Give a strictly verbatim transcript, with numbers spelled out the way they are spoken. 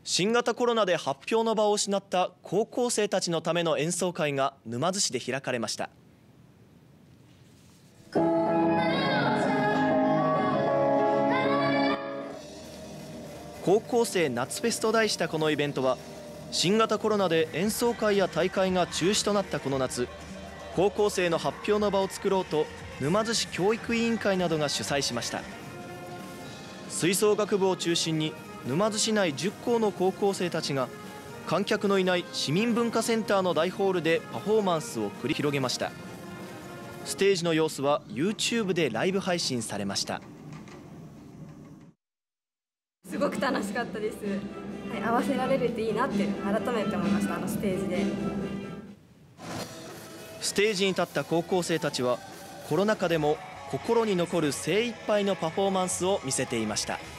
新型コロナで発表の場を失った高校生たちのための演奏会が沼津市で開かれました。高校生夏フェスと題したこのイベントは、新型コロナで演奏会や大会が中止となったこの夏、高校生の発表の場を作ろうと沼津市教育委員会などが主催しました。吹奏楽部を中心に沼津市内じゅっ校の高校生たちが観客のいない市民文化センターの大ホールでパフォーマンスを繰り広げました。ステージの様子は ユーチューブ でライブ配信されました。 すごく楽しかったです。はい、合わせられるといいなって改めて思いました。あのステージでステージに立った高校生たちはコロナ禍でも心に残る精一杯のパフォーマンスを見せていました。